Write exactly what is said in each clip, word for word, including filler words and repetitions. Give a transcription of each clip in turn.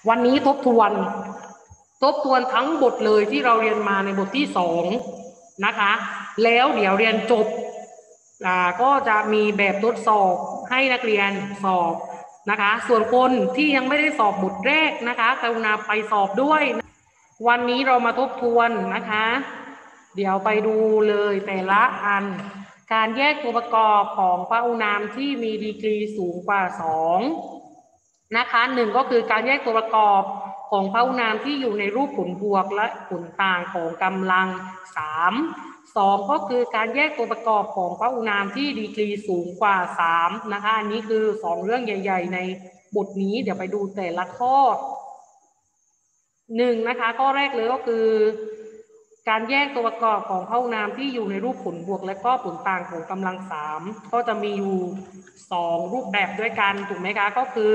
วันนี้ทบทวนทบทวนทั้งบทเลยที่เราเรียนมาในบทที่สองนะคะแล้วเดี๋ยวเรียนจบก็จะมีแบบทดสอบให้นักเรียนสอบนะคะส่วนคนที่ยังไม่ได้สอบบทแรกนะคะกรุณาไปสอบด้วยวันนี้เรามาทบทวนนะคะเดี๋ยวไปดูเลยแต่ละอันการแยกตัวประกอบของพหุนามที่มีดีกรีสูงกว่าสองนะคะหนึ่งก็คือการแยกตัวประกอบของพหุนามที่อยู่ในรูปผลบวกและผลต่างของกำลังสามสองก็คือการแยกตัวประกอบของพหุนามที่ดีกรีสูงกว่าสามนะคะอันนี้คือสองเรื่องใหญ่ๆในบทนี้เดี๋ยวไปดูแต่ละข้อหนึ่งนะคะข้อแรกเลยก็คือการแยกตัวประกอบของพหุนามที่อยู่ในรูปผลบวกและก็ผลต่างของกำลังสามก็จะมีอยู่สองรูปแบบด้วยกันถูกไหมคะก็คือ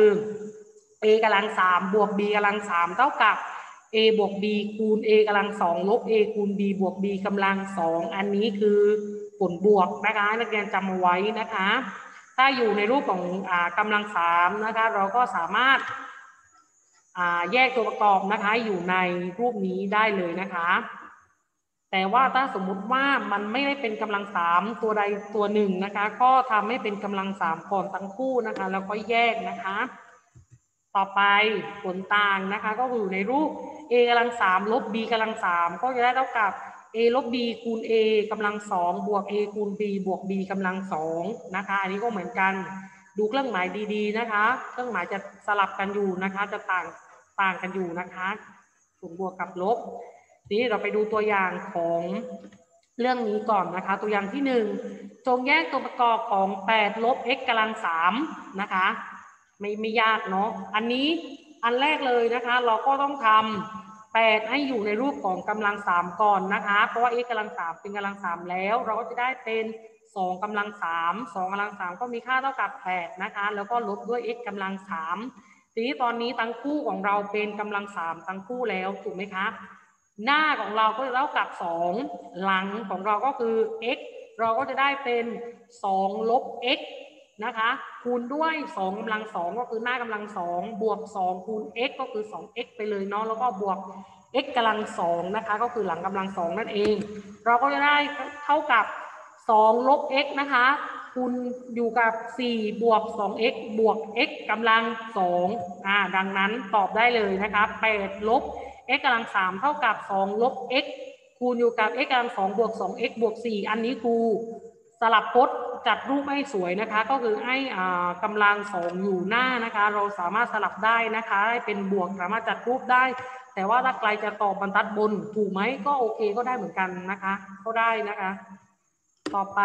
a กำลังสามบวก b กำลังสามเท่ากับ a บวก b คูณ a กำลังสองลบ a คูณ b บวก b กำลังสองอันนี้คือผลบวกนะคะนักเรียนจำเอาไว้นะคะถ้าอยู่ในรูปของอ่ากำลังสามนะคะเราก็สามารถอ่าแยกตัวประกอบนะคะอยู่ในรูปนี้ได้เลยนะคะแต่ว่าถ้าสมมุติว่ามันไม่ได้เป็นกำลังสามตัวใดตัวหนึ่งนะคะก็ทำให้เป็นกำลังสามก่อนทั้งคู่นะคะแล้วก็แยกนะคะต่อไปผลต่างนะคะก็อยู่ในรูป a กำลังสามลบ b กำลังสามก็จะได้เท่ากับ a ลบ b คูณ a กำลังสองบวก a คูณ b บวก b กำลังสองนะคะอันนี้ก็เหมือนกันดูเครื่องหมายดีๆนะคะเครื่องหมายจะสลับกันอยู่นะคะจะต่างต่างกันอยู่นะคะผลบวกกับลบทีนี้เราไปดูตัวอย่างของเรื่องนี้ก่อนนะคะตัวอย่างที่หนึ่งจงแยกตัวประกอบของแปดลบ x กำลังสามนะคะไม่ไม่ยากเนาะอันนี้อันแรกเลยนะคะเราก็ต้องทำแปดให้อยู่ในรูปของกำลังสามก่อนนะคะเพราะว่า x กำลังสามเป็นกำลังสามแล้วเราก็จะได้เป็นสองกำลังสามสองกำลังสามก็มีค่าเท่ากับแปดนะคะแล้วก็ลบด้วย x กำลังสามทีนี้ตอนนี้ทั้งคู่ของเราเป็นกำลังสามทั้งคู่แล้วถูกไหมคะหน้าของเราก็จะเท่ากับสองหลังของเราก็คือ x เราก็จะได้เป็นสองลบ x นะคะคูณด้วยสองกำลังสองก็คือหน้ากำลังสองบวกสองคูณ x ก็คือ สอง x ไปเลยเนาะแล้วก็บวก x กำลังสองนะคะก็คือหลังกำลังสองนั่นเองเราก็จะได้เท่ากับสองลบ x นะคะคูณอยู่กับสี่บวก สอง x บวก x กำลังสองอ่าดังนั้นตอบได้เลยนะคะแปดลบ x กำลังสามเท่ากับสองลบ x คูณอยู่กับ x กำลังสองบวก สอง x บวกสี่อันนี้ครูสลับพจน์จัดรูปให้สวยนะคะก็คือให้อ่ากำลังสองอยู่หน้านะคะเราสามารถสลับได้นะคะให้เป็นบวกสามารถจัดรูปได้แต่ว่าถ้าใครจะตอบบรรทัดบนถูกไหมก็โอเคก็ได้เหมือนกันนะคะก็ได้นะคะต่อไป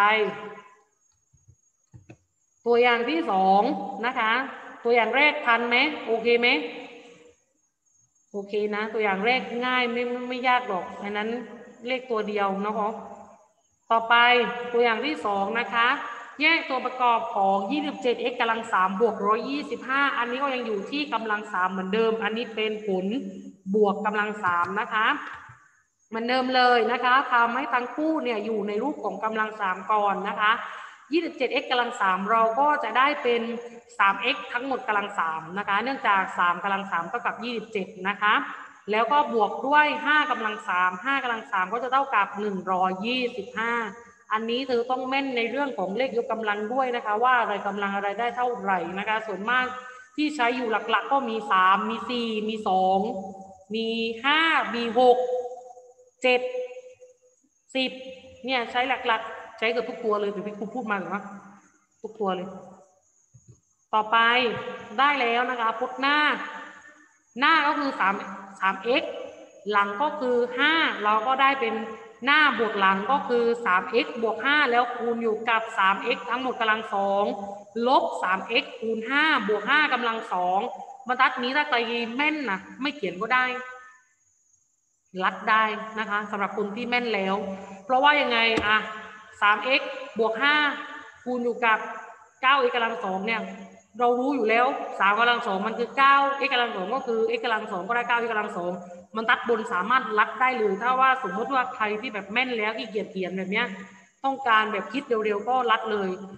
ตัวอย่างที่สองนะคะตัวอย่างแรกทันไหมโอเคไหมโอเคนะตัวอย่างแรกง่ายไม่ไม่ไม่ยากหรอกอันนั้นเลขตัวเดียวนะคะต่อไปตัวอย่างที่สองนะคะแยกตัวประกอบของ ยี่สิบเจ็ด x กำลังสามบวกหนึ่งร้อยยี่สิบห้าอันนี้ก็ยังอยู่ที่กำลังสามเหมือนเดิมอันนี้เป็นผลบวกกำลังสามนะคะเหมือนเดิมเลยนะคะทำให้ทั้งคู่เนี่ยอยู่ในรูปของกำลังสามก่อนนะคะยี่สิบเจ็ด x กำลังสามเราก็จะได้เป็น สาม x ทั้งหมดกำลังสามนะคะเนื่องจากสามกำลังสามเท่ากับยี่สิบเจ็ดนะคะแล้วก็บวกด้วยห้ากำลังสาม ห้ากำลังสามก็จะเท่ากับหนึ่งร้อยยี่สิบห้าอันนี้เธอต้องแม่นในเรื่องของเลขยกกำลังด้วยนะคะว่าอะไรกำลังอะไรได้เท่าไหร่นะคะส่วนมากที่ใช้อยู่หลักๆก็มีสามมีสี่มีสองมีห้ามีหกเจ็ดสิบเนี่ยใช้หลักๆใช้กับทุกตัวเลยแต่พี่ครูพูดมาหรือว่าทุกตัวเลยต่อไปได้แล้วนะคะพจน์หน้าหน้าก็คือสาม สาม x หลังก็คือห้าเราก็ได้เป็นหน้าบวกหลังก็คือ สาม x บวกห้าแล้วคูณอยู่กับ สาม x ทั้งหมดกำลังสองลบ สาม x คูณห้าบวกห้ากำลังสองบรรทัดนี้ถ้าใครแม่นนะไม่เขียนก็ได้ลัดได้นะคะสำหรับคนที่แม่นแล้วเพราะว่ายังไงอะ สาม x บวกห้าคูณอยู่กับ เก้า x กำลังสองเนี่ยเรารู้อยู่แล้วสามกำลังสองมันคือ เก้า x กำลังสองก็คือ x กำลังสองก็ได้ เก้า x กำลังสองมันตัดบนสามารถลัดได้เลยถ้าว่าสมมติว่าใครที่แบบแม่นแล้วที่เกียจเขียนแบบเนี้ยต้องการแบบคิดเร็วๆก็ลัดเลย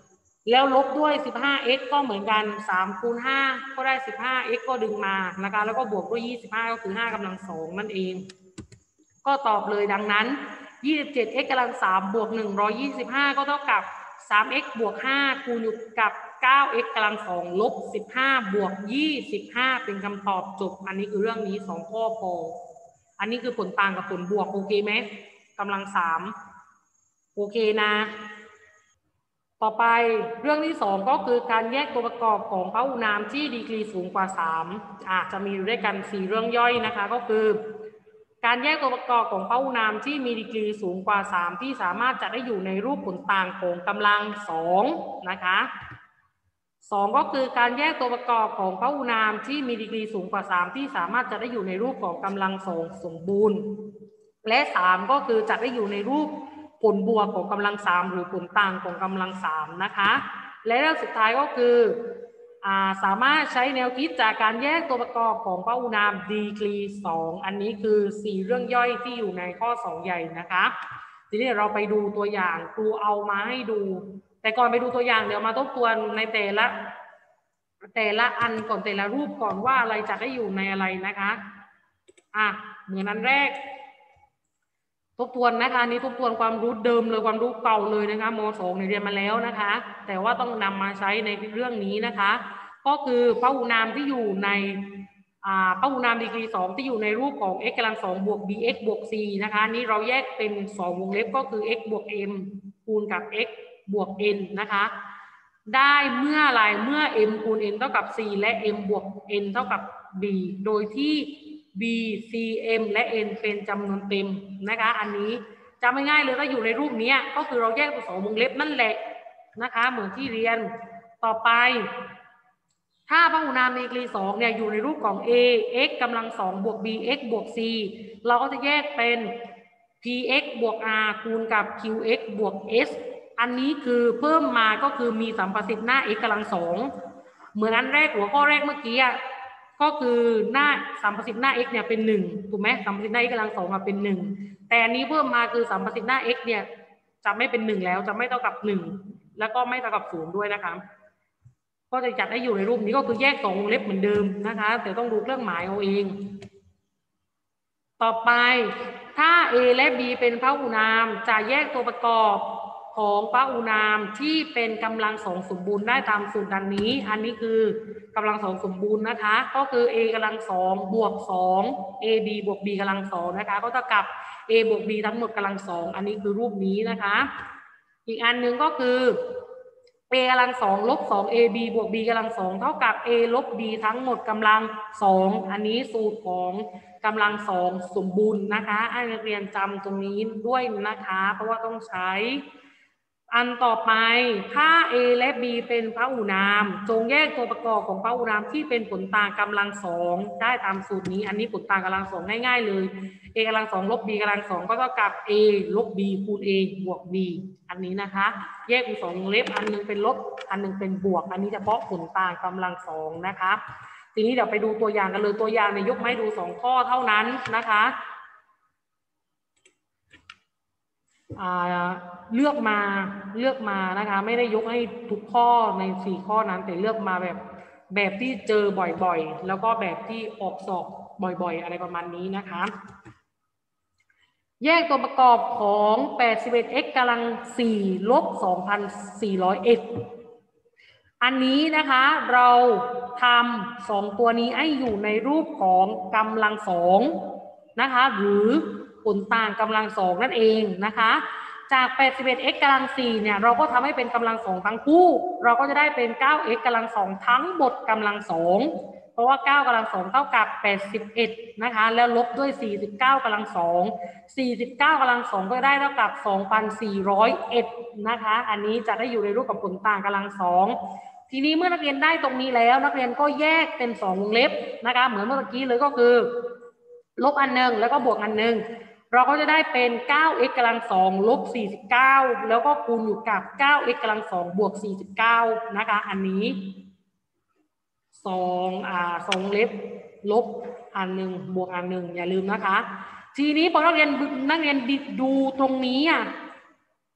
แล้วลบด้วย สิบห้า x ก็เหมือนกันสามคูณห้าก็ได้ สิบห้า x ก็ดึงมานะคะแล้วก็บวกด้วยยี่สิบห้าก็คือห้ากำลังสองนั่นเองก็ตอบเลยดังนั้น ยี่สิบเจ็ด x กำลังสามบวกหนึ่งร้อยยี่สิบห้าก็เท่ากับ สาม x บวกห้าคูณอยู่กับ เก้า x กำลังสองลบสิบห้าบวกยี่สิบห้าเป็นคำตอบจบอันนี้คือเรื่องนี้สองข้อพออันนี้คือผลต่างกับผลบวกโอเคไหมกำลังสามโอเคนะต่อไปเรื่องที่สองก็คือการแยกตัวประกอบของพหุนามที่ดีกรีสูงกว่าสามอาจจะมีอยู่ด้วยกันสี่เรื่องย่อยนะคะก็คือการแยกตัวประกอบของพหุนามที่มีดีกรีสูงกว่าสามที่สามารถจัดได้อยู่ในรูปผลต่างของกำลังสองนะคะสองก็คือการแยกตัวประกอบของพหุนามที่มีดีกรีสูงกว่าสามที่สามารถจัดได้อยู่ในรูปของกำลังสองสมบูรณ์และสามก็คือจัดได้อยู่ในรูปผลบวกของกำลังสามหรือผลต่างของกำลังสามนะคะและเรื่องสุดท้ายก็คืออ่าสามารถใช้แนวคิดจากการแยกตัวประกอบของพหุนามดีกรีสองอันนี้คือสี่เรื่องย่อยที่อยู่ในข้อสองใหญ่นะคะทีนี้เราไปดูตัวอย่างครูเอามาให้ดูแต่ก่อนไปดูตัวอย่างเดี๋ยวมาทบทวนในแต่ละแต่ละอันก่อนแต่ละรูปก่อนว่าอะไรจะได้อยู่ในอะไรนะคะอ่ะเหมือนอันแรกทบทวนนะคะนี้ทบทวนความรู้เดิมเลยความรู้เก่าเลยนะคะม.สองเรียนมาแล้วนะคะแต่ว่าต้องนำมาใช้ในเรื่องนี้นะคะก็คือพหุนามที่อยู่ในอ่าพหุนามดีกรีสองที่อยู่ในรูปของ x กำลังสองบวก bx บวก c นะคะนี้เราแยกเป็นสองวงเล็บก็คือ x บวก m คูณกับ x บวก n นะคะได้เมื่อไรเมื่อ m คูณ n เท่ากับ c และ m บวก n เท่ากับ b โดยที่ b c m และ n เป็นจำนวนเต็มนะคะอันนี้จำง่ายๆเลยถ้าอยู่ในรูปนี้ก็คือเราแยกเป็นสองวงเล็บนั่นแหละนะคะเหมือนที่เรียนต่อไปถ้าพหุนามดีกรีสองเนี่ยอยู่ในรูปของ a x กำลังสองบวก b x บวก c เราก็จะแยกเป็น px บวก r คูณกับ qx บวก s อันนี้คือเพิ่มมาก็คือมีสัมประสิทธิ์หน้า x กำลังสองเหมือนอันแรกหัวข้อแรกเมื่อกี้ก็คือหน้าสัมประสิทธิ์หน้า x เนี่ยเป็นหนึ่งถูกไหมสัมประสิทธิ์หน้า x กำลังสองเป็นหนึ่งแต่อันนี้เพิ่มมาคือสัมประสิทธิ์หน้า x เนี่ยจะไม่เป็นหนึ่งแล้วจะไม่เท่ากับหนึ่งแล้วก็ไม่เท่ากับศูนย์ด้วยนะคะก็จะจัดให้อยู่ในรูปนี้ก็คือแยกสองวงเล็บเหมือนเดิมนะคะแต่ต้องดูเครื่องหมายเอาเองต่อไปถ้า a และ b เป็นพหุนามจะแยกตัวประกอบของพหุนามที่เป็นกำลังสองสมบูรณ์ได้ตามสูตรดังนี้อันนี้คือกำลังสองสมบูรณ์นะคะก็คือ a กำลังสองบวกสอง ab บวก b กำลังสองนะคะก็เท่ากับ a บวก b ทั้งหมดกำลังสองอันนี้คือรูปนี้นะคะอีกอันหนึ่งก็คือ a กำลังสองลบสอง ab บวก b กำลังสองเท่ากับ a ลบ b ทั้งหมดกำลังสองอันนี้สูตรของกำลังสองสมบูรณ์นะคะให้นักเรียนจำตรงนี้ด้วยนะคะเพราะว่าต้องใช้อันต่อไปถ้า a และ b เป็นพหุนามจงแยกตัวประกอบของพหุนามที่เป็นผลต่างกำลังสองได้ตามสูตรนี้อันนี้ผลต่างกำลังสองง่ายๆเลย a กำลังสองลบ b กำลังสองก็เท่ากับ a ลบ b คูณ a บวก b อันนี้นะคะแยกเป็นสองวงเล็บอันนึงเป็นลบอันนึงเป็นบวกอันนี้เฉพาะผลต่างกำลังสองนะคะทีนี้เดี๋ยวไปดูตัวอย่างกันเลยตัวอย่างเนี่ยยกมาให้ดูสองข้อเท่านั้นนะคะเลือกมาเลือกมานะคะไม่ได้ยกให้ทุกข้อในสี่ข้อนั้นแต่เลือกมาแบบแบบที่เจอบ่อยๆแล้วก็แบบที่ออกสอบบ่อยๆอะไรประมาณนี้นะคะแยกตัวประกอบของ แปดสิบเอ็ด x กำลังสี่ลบ สองพันสี่ร้อย x อันนี้นะคะเราทำสองตัวนี้ให้อยู่ในรูปของกำลังสองนะคะหรือผลต่างกำลังสองนั่นเองนะคะจาก แปดสิบเอ็ด x กำลังสี่เนี่ยเราก็ทำให้เป็นกำลังสองทั้งคู่เราก็จะได้เป็น เก้า x กำลังสองทั้งหมดกำลังสองเพราะว่าเก้ากำลังสองเท่ากับแปดสิบเอ็ดนะคะแล้วลบด้วยสี่สิบเก้ากำลังสองสี่สิบเก้ากำลังสองก็ได้เท่ากับ สองพันสี่ร้อยเอ็ด นะคะอันนี้จะได้อยู่ในรูปกับผลต่างกำลังสองทีนี้เมื่อนักเรียนได้ตรงนี้แล้วนักเรียนก็แยกเป็นสองวงเล็บนะคะเหมือนเมื่อกี้เลยก็คือลบอันหนึ่งแล้วก็บวกอันหนึ่งเราก็จะได้เป็น เก้า x กำลังสองลบสี่สิบเก้าแล้วก็คูณอยู่กับ เก้า x กำลังสองบวกสี่สิบเก้านะคะอันนี้สองอ่าสองเล็บลบอันหนึ่งบวกอันหนึ่งอย่าลืมนะคะทีนี้พอนักเรียนนักเรียนดูตรงนี้อ่ะ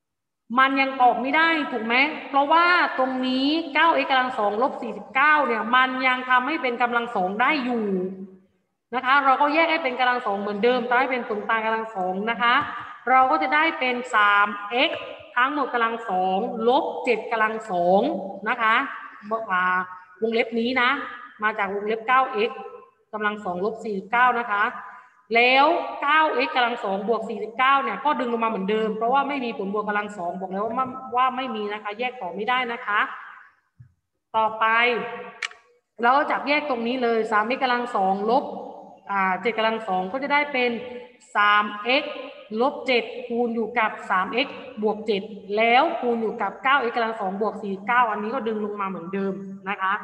มันยังตอบไม่ได้ถูกไหมเพราะว่าตรงนี้ เก้า x กำลังสองลบสี่สิบเก้าเนี่ยมันยังทำให้เป็นกำลังสองได้อยู่นะคะเราก็แยกให้เป็นกำลังสองเหมือนเดิมแต่ให้เป็นส่วนต่างกำลังสองนะคะเราก็จะได้เป็น สาม x ทั้งหมดกำลังสองลบเจ็ดกำลังสองนะคะวงเล็บนี้นะมาจากวงเล็บ เก้า x กำลังสองลบสี่สิบเก้านะคะแล้ว เก้า x กำลังสองบวกสี่สิบเก้าเนี่ยก็ดึงลงมาเหมือนเดิมเพราะว่าไม่มีผลบวกกำลังสองบอกแล้วว่าว่าไม่มีนะคะแยกต่อไม่ได้นะคะต่อไปเราก็จับแยกตรงนี้เลย สาม x กำลังสองลบอ่าเจ็ดกำลังสองก็จะได้เป็น สาม x ลบเจ็ดคูณอยู่กับ สาม x บวกเจ็ดแล้วคูณอยู่กับ เก้า x กำลังสองบวกสี่สิบเก้าอันนี้ก็ดึงลงมาเหมือนเดิมนะคะ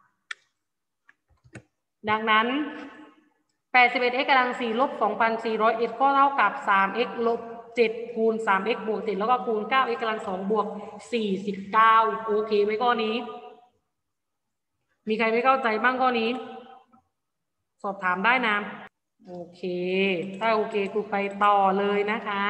ดังนั้นแปดสิบเอ็ด x กำลังสี่ลบ สองพันสี่ร้อยเอ็ด ก็เท่ากับ สาม x ลบเจ็ดคูณ สาม x บวกเจ็ดแล้วก็คูณ เก้า x กำลังสองบวกสี่สิบเก้าโอเคไหมข้อนี้มีใครไม่เข้าใจบ้างข้อนี้สอบถามได้นะโอเคถ้าโอเคครูไปต่อเลยนะคะ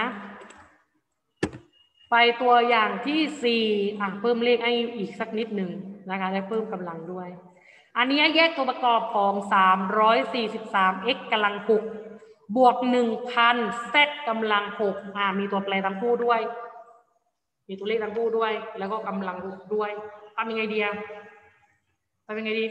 ไปตัวอย่างที่สี่อ่ะเพิ่มเลขให้อีกสักนิดหนึ่งนะคะและเพิ่มกำลังด้วยอันนี้แยกตัวประกอบของ สามร้อยสี่สิบสาม x กำลังหกบวก หนึ่งพัน z กำลังหกอ่ามีตัวแปรทั้งคู่ด้วยมีตัวเลขทั้งคู่ด้วยแล้วก็กำลังหกด้วยทำยังไงดีทำยังไงดี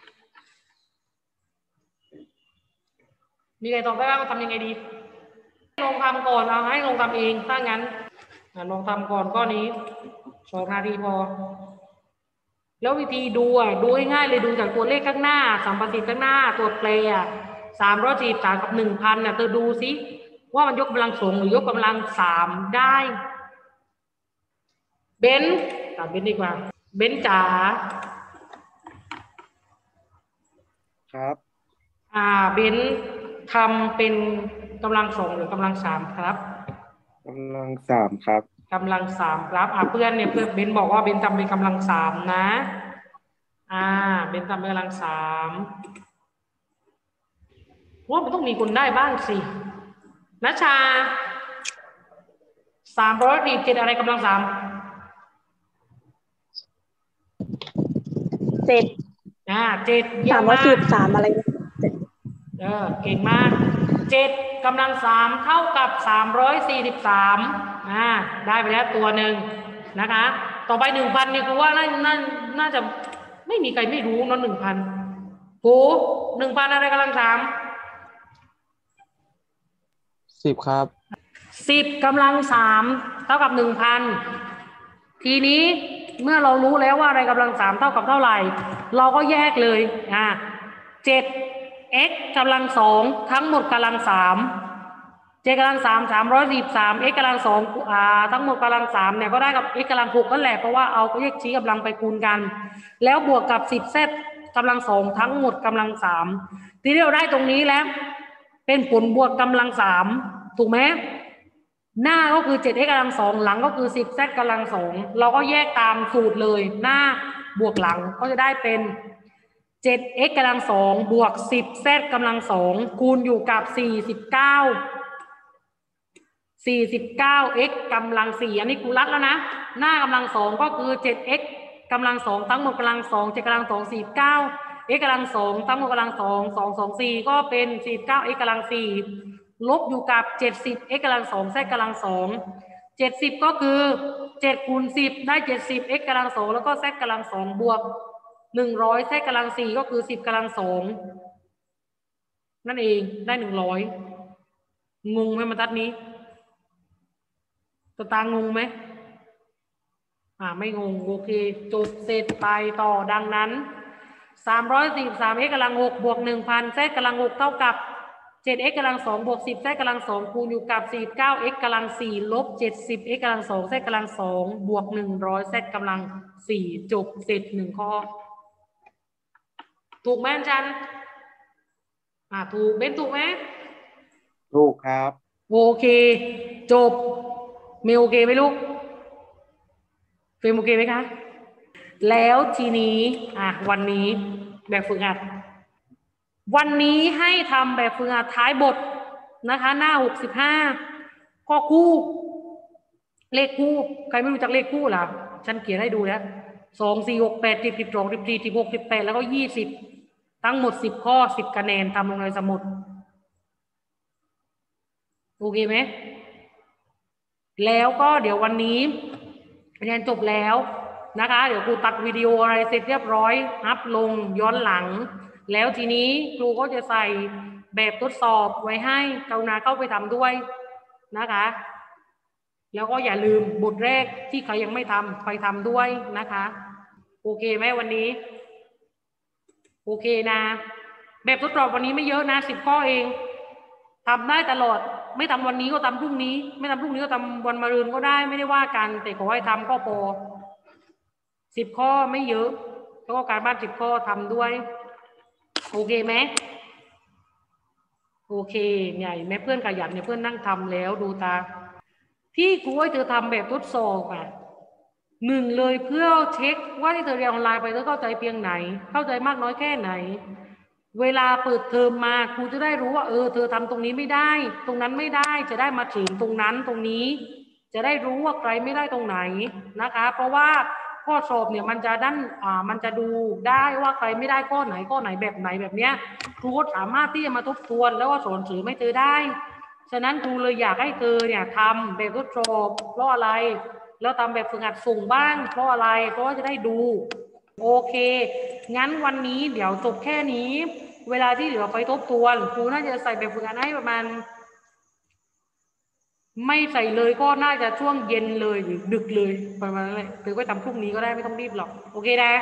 มีใครตอบได้บ้างทำยังไงดีลองทำก่อนเอาให้ลองทำเองถ้างั้นลองทำก่อนข้อนี้สองนาทีพอแล้ววิธีดูอ่ะดูง่ายๆเลยดูจากตัวเลขข้างหน้าสัมประสิทธิ์ข้างหน้าตัวแปรอ่ะสามร้อยสี่สิบสามกับหนึ่งพันน่ะเธอดูสิว่ามันยกกำลังสองหรือยกกำลังสามได้เบนถามเบนดีกว่าเบนจ๋าครับอ่าเบนทำเป็นกำลังสองหรือกำลังสามครับกำลังสามครับกำลังสามครับอ่าเพื่อนเนี่ยเพื่อนเบนบอกว่าเบนทำเป็นกำลังสามนะอ่าเบนทำเป็นกำลังสามว่ามันต้องมีคนได้บ้างสินัชชาสามร้อยสี่สิบเจ็ดอะไรกำลังสามเจ็ดอ่าเจ็ดสามร้อยสี่สิบสามอะไรเออเก่งมากเจ็ดกำลังสามเท่ากับสามร้อยสี่สิบสามอ่าได้ไปแล้วตัวหนึ่งนะคะต่อไปหนึ่งพันเนี่ยคือว่าน่าน่าน่าจะไม่มีใครไม่รู้เนาะหนึ่งพันโหหนึ่งพันอะไรกำลังสามสิบครับสิบกำลังสามเท่ากับหนึ่งพันทีนี้เมื่อเรารู้แล้วว่าอะไรกำลังสามเท่ากับเท่าไหร่เราก็แยกเลยอ่าเจ็ด x กำลังสองทั้งหมดกำลังสามเจ็ดกำลังสามสามร้อยสี่สิบสาม x กำลังสองอ่าทั้งหมดกำลังสามเนี่ยก็ได้กับ x กำลังหกนั่นแหละเพราะว่าเอาเลขชี้กำลังไปคูณกันแล้วบวกกับสิบ z กำลังสองทั้งหมดกำลังสามทีนี้เราได้ตรงนี้แล้วเป็นผลบวกกำลังสามถูกไหมหน้าก็คือ เจ็ด x กำลังสองหลังก็คือ สิบ z กำลังสองเราก็แยกตามสูตรเลยหน้าบวกหลังก็จะได้เป็น เจ็ด x กำลังสองบวก สิบ z กำลังสองคูณอยู่กับสี่สิบเก้า สี่สิบเก้า x กำลังสี่อันนี้ครูรัดแล้วนะหน้ากำลังสองก็คือ เจ็ด x กำลังสองทั้งหมดกำลังสองเจ็ดกำลังสองสี่สิบเก้า x กำลังสองทั้งหมดกำลังสองสองสองสี่ก็เป็นสี่สิบเก้า x กำลังสี่ลบอยู่กับเจ็ดสิบ x กำลังสอง z กำลังสองเจ็ดสิบก็คือเจ็ดคูณสิบได้เจ็ดสิบ x กำลังสองแล้วก็ z กำลังสองบวกหนึ่งร้อย z กำลังสี่ก็คือสิบกำลังสองนั่นเองได้หนึ่งร้อยงงไหมบรรทัดนี้ตางงไหมอ่าไม่งงโอเคจบเสร็จไปต่อดังนั้นสามร้อยสี่สิบสาม x กำลังหกบวกหนึ่งพัน z กำลังหกเท่ากับเจ็ด x กำลังสองบวกสิบ z กำลังสองคูณอยู่กับสี่สิบเก้า x กำลังสี่ลบเจ็ดสิบ x กำลังสอง z กำลังสองบวกหนึ่งร้อย z กำลังสี่จบเสร็จหนึ่งข้อถูกไหมอาจารย์อ่าถูกเบนถูกไหมถูกครับโอเคจบเมลโอเคไหมลูกเฟรมโอเคไหมคะแล้วทีนี้อ่ะวันนี้แบบฝึกหัดวันนี้ให้ทำแบบฝึกหัดท้ายบทนะคะหน้าหกสิบห้าข้อคู่เลขคู่ใครไม่รู้จักเลขคู่ล่ะฉันเขียนให้ดูแล้วสองสี่หกแปดสิบสิบสองสิบสี่สิบหกสิบแปดแล้วก็ยี่สิบทั้งหมดสิบข้อสิบคะแนนทำลงในสมุดโอเคไหมแล้วก็เดี๋ยววันนี้เรียนจบแล้วนะคะเดี๋ยวครูตัดวิดีโออะไรเสร็จเรียบร้อยอัพลงย้อนหลังแล้วทีนี้ครูก็จะใส่แบบทดสอบไว้ให้กรุณาเข้าไปทำด้วยนะคะแล้วก็อย่าลืมบทแรกที่ใครยังไม่ทำไปทำด้วยนะคะโอเคไหมวันนี้โอเคนะแบบทดสอบวันนี้ไม่เยอะนะสิบข้อเองทำได้ตลอดไม่ทำวันนี้ก็ทำพรุ่งนี้ไม่ทำพรุ่งนี้ก็ทำวันมะรืนก็ได้ไม่ได้ว่ากันแต่ขอให้ทำก็พอสิบข้อไม่เยอะแล้วก็การบ้านสิบข้อทำด้วยโอเคไหมโอเคเนี่ยแม่เพื่อนขยันเนี่ยเพื่อนนั่งทำแล้วดูตาที่ครูให้เธอทำแบบทดสอบอ่ะหนึ่งเลยเพื่อเช็คว่าที่เธอเรียนออนไลน์ไปเธอเข้าใจเพียงไหนเข้าใจมากน้อยแค่ไหนเวลาเปิดเทอมมาครูจะได้รู้ว่าเออเธอทำตรงนี้ไม่ได้ตรงนั้นไม่ได้จะได้มาถึงตรงนั้นตรงนี้จะได้รู้ว่าใครไม่ได้ตรงไหนนะคะเพราะว่าข้อสอบเนี่ยมันจะด้านอ่ามันจะดูได้ว่าใครไม่ได้ข้อไหนข้อไหนแบบไหนแบบเนี้ยครูก็สามารถที่จะมาทบทวนแล้วก็สอนสื่อไม่เธอได้ฉะนั้นครูเลยอยากให้เธอเนี่ยทำแบบทดสอบเพราะอะไรแล้วทำแบบฝึกหัดส่งบ้างเพราะอะไรเพราะว่าจะได้ดูโอเคงั้นวันนี้เดี๋ยวจบแค่นี้เวลาที่เหลือไปทบทวนครูน่าจะใส่แบบฝึกหัดให้ประมาณไม่ใส่เลยก็น่าจะช่วงเย็นเลยหรือดึกเลยประมาณนั้นเลยหรือว่าทำพรุ่งนี้ก็ได้ไม่ต้องรีบหรอกโอเคนะ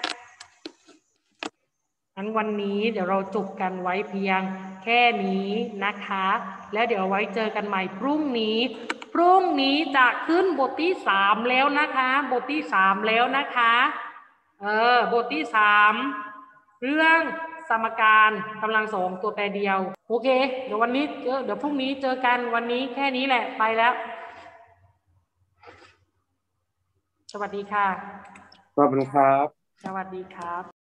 งั้นวันนี้เดี๋ยวเราจบกันไว้เพียงแค่นี้นะคะแล้วเดี๋ยวไว้เจอกันใหม่พรุ่งนี้พรุ่งนี้จะขึ้นบทที่สามแล้วนะคะบทที่สามแล้วนะคะเออบทที่สามเรื่องสมการกำลังสองตัวแปรเดียวโอเคเดี๋ยววันนี้เจอเดี๋ยวพรุ่งนี้เจอกันวันนี้แค่นี้แหละไปแล้วสวัสดีค่ะขอบคุณครับสวัสดีครับ